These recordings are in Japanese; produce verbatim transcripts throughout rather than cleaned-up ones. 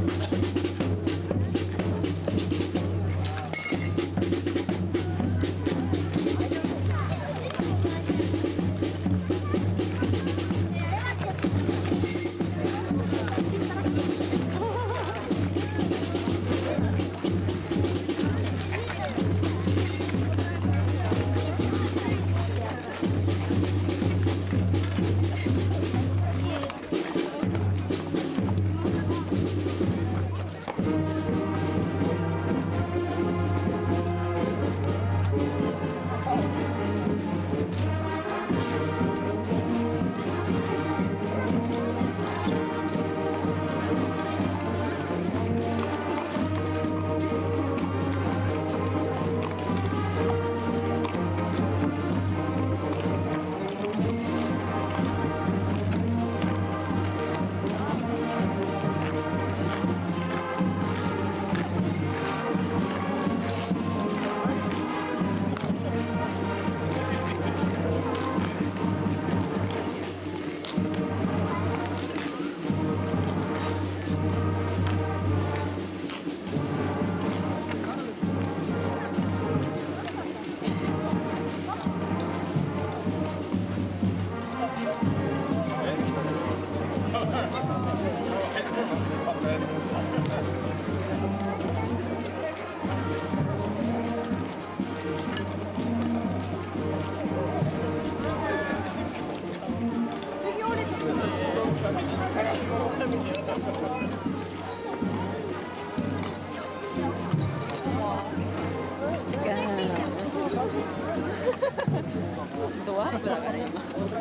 ドア油がね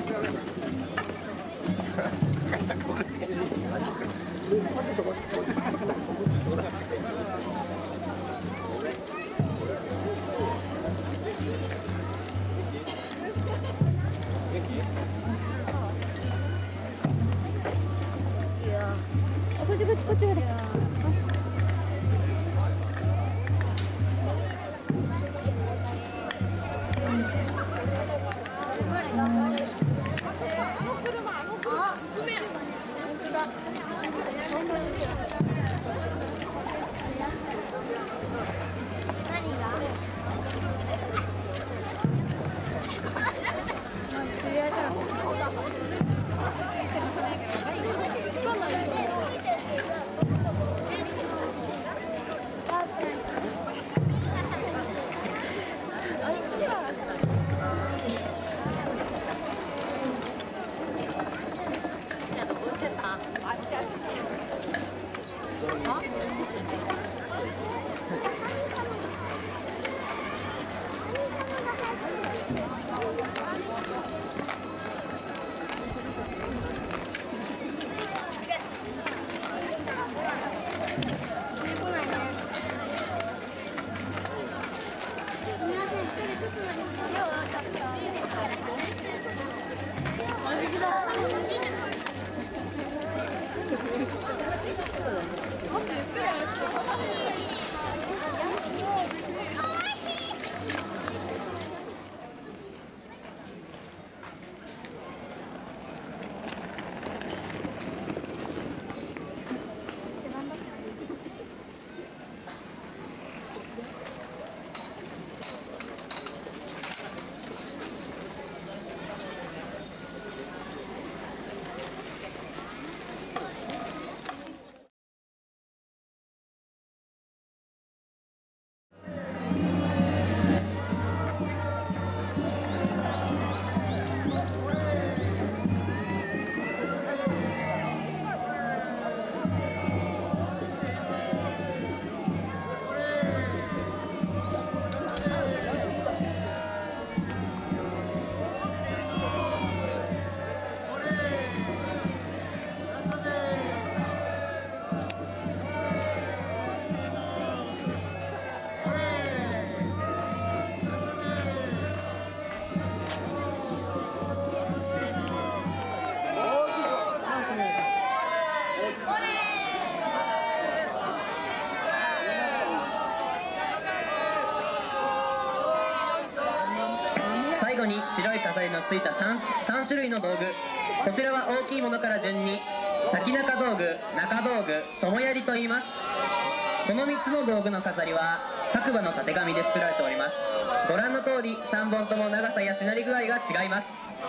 こっちこっちこっちこっち。 最後に白い飾りのついた 3, 3種類の道具、こちらは大きいものから順に先中道具、中道具、友槍と言います。このみっつの道具の飾りは白馬のたてがみで作られております。ご覧の通りさんぼんとも長さやしなり具合が違います。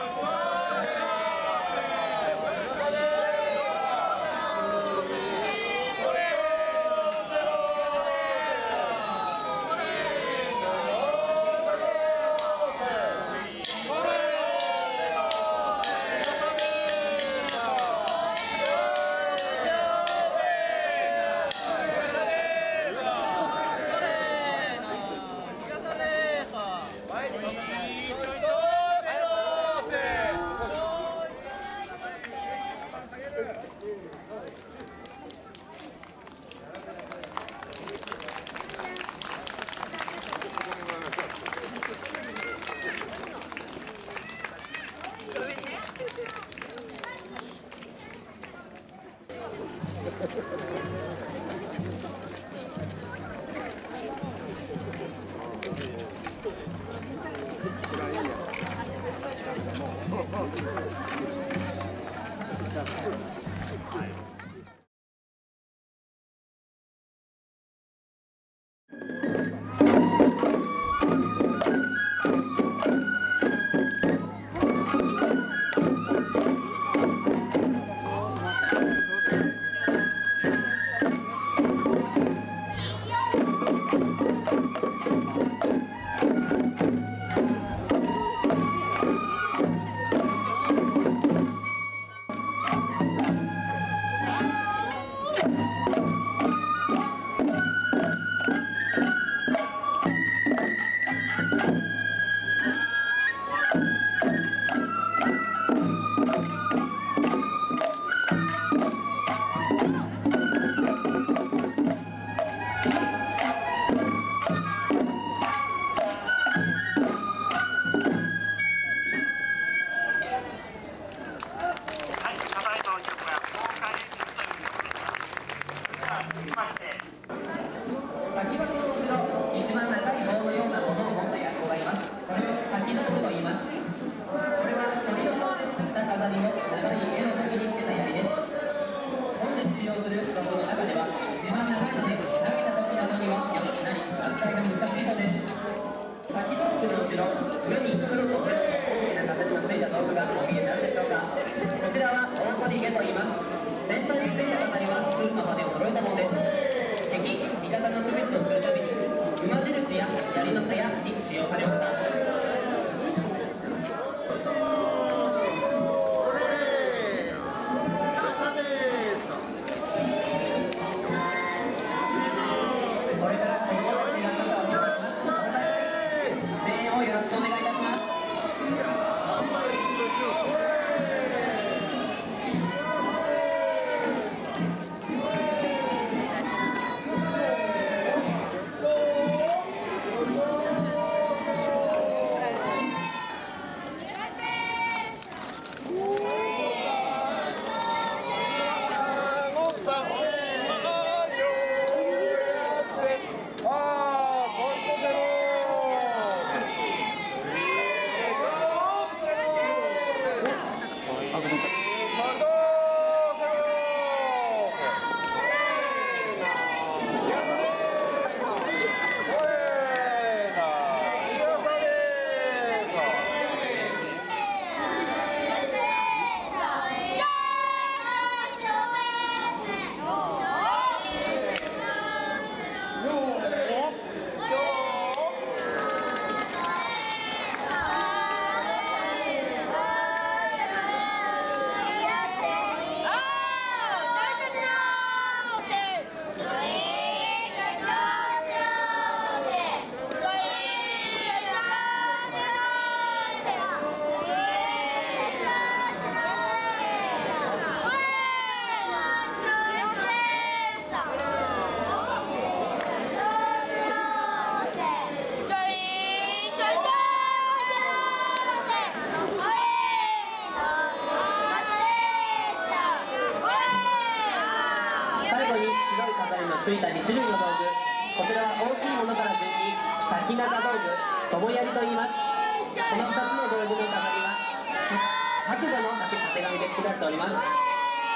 ついたにしゅるいの道具、こちらは大きいものから順に先中道具、友槍と言います。このふたつの道具の飾りは白馬のたてがみで作られております。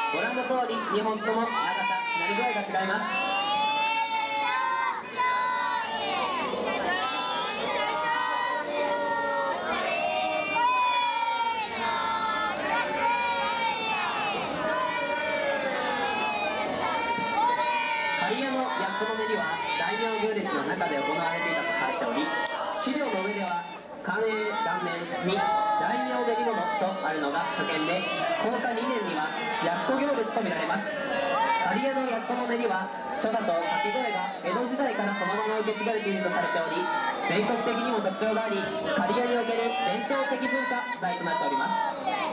ご覧の通りにほんとも長さ、しなり具合が違います。刈谷のやっこの練りは大名行列の中で行われていたとされており、資料の上では寛永元年に大名練り物とあるのが初見で、こうかにねんにはやっこ行列と見られます。刈谷のやっこの練りは所作と掛け声が江戸時代からそのまま受け継がれているとされており、全国的にも特徴があり、刈谷における伝統的文化財となっております。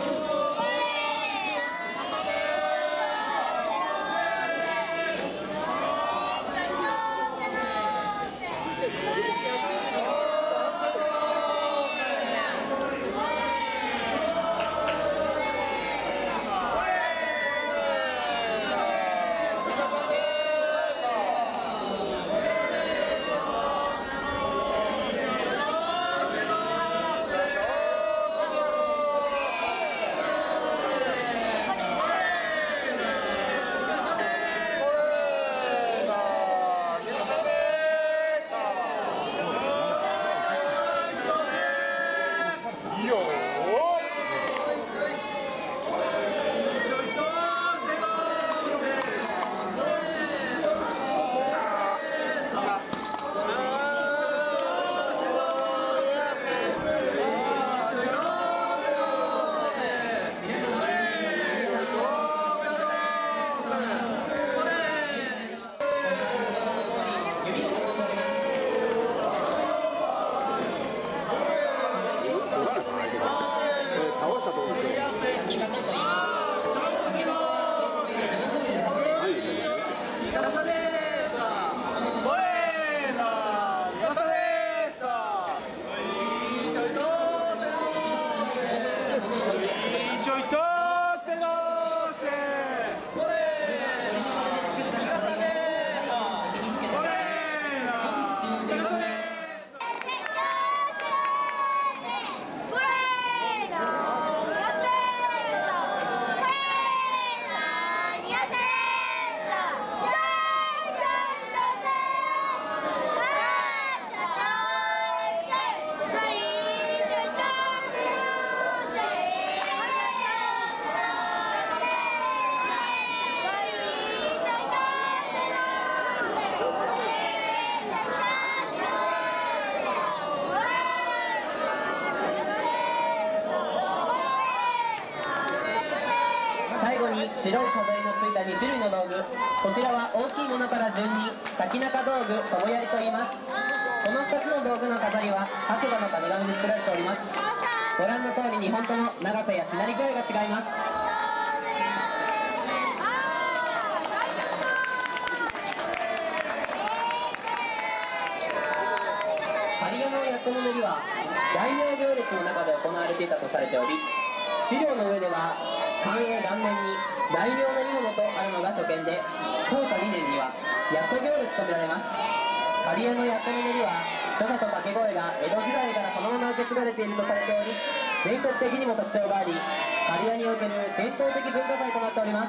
最後に白い飾りのついたに種類の道具、こちらは大きいものから順に先中道具、友槍と言います。このふたつの道具の飾りは白馬の神々で作られております。ご覧の通りにほんとも長さやしなり具合が違います。刈谷のやっこの練りは大名行列の中で行われていたとされており、資料の上では寛永元年に大名練り物とあるのが初見で、こうかにねんにはやっこ行列とみられます。刈谷のやっこの練りは所作と掛け声が江戸時代からそのまま受け継がれているとされており、全国的にも特徴があり、刈谷における伝統的文化財となっております。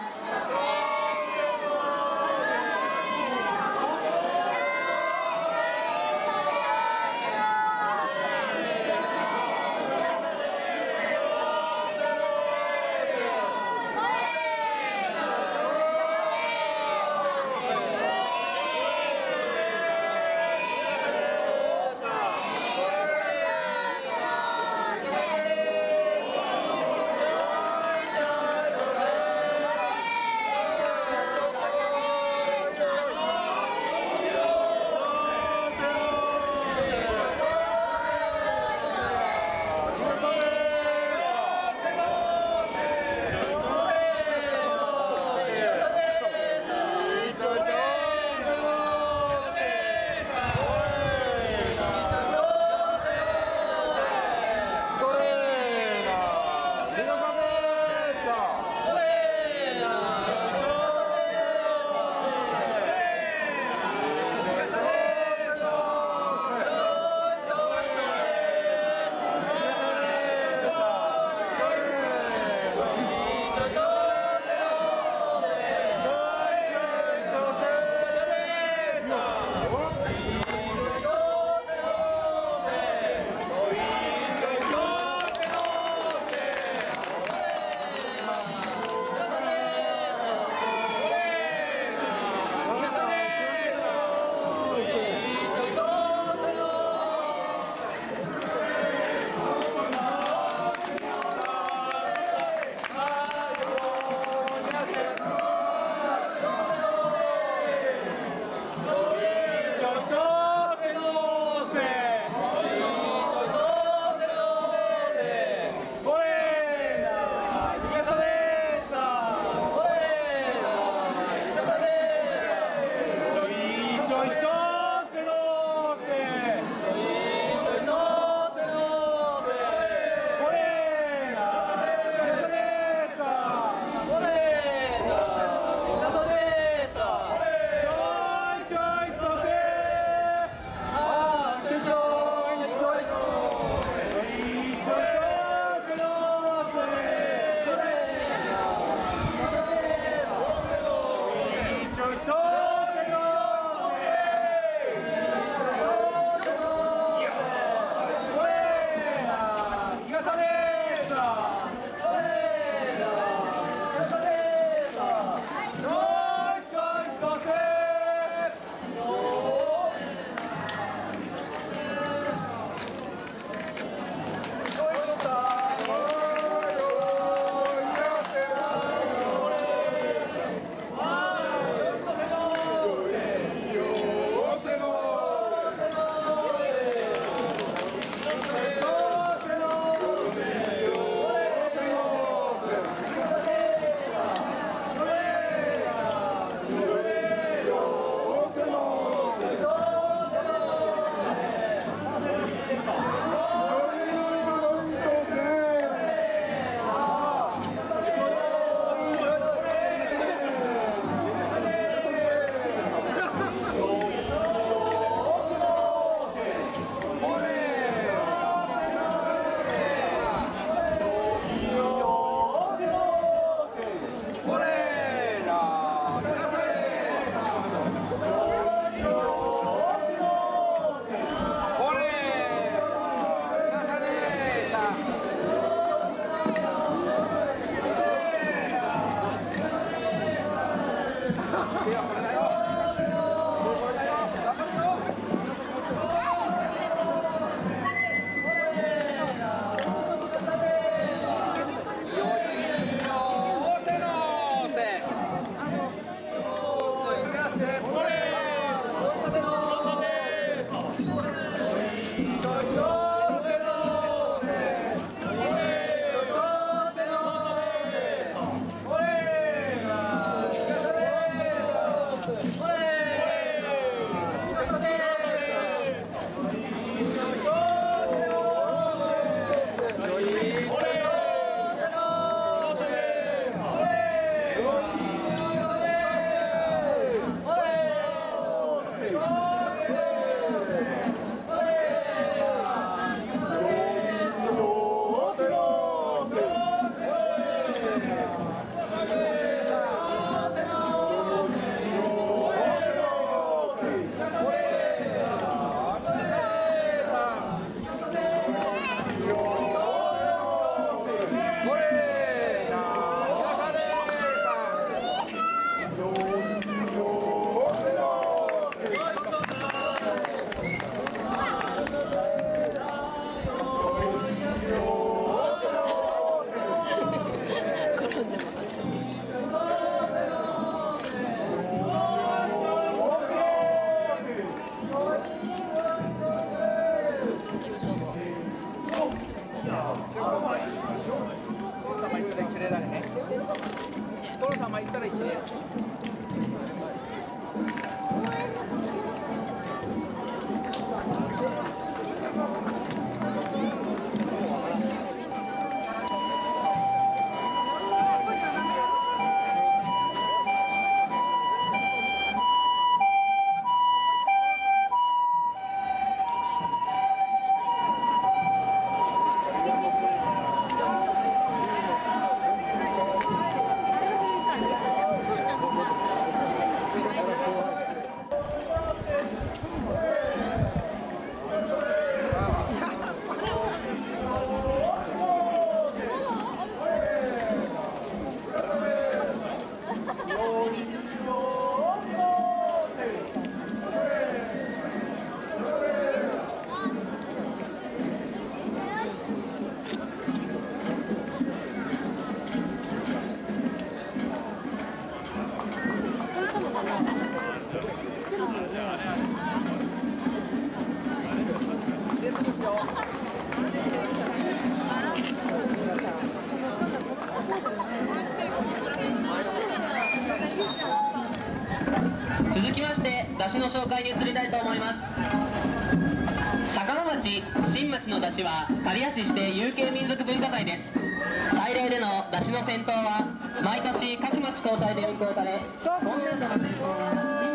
続きまして出汁の紹介に移りたいと思います。坂間町新町の出汁は刈谷市指定有形民族文化財です。祭礼での出汁の戦闘は毎年各町交代で運行され、今年度の戦闘は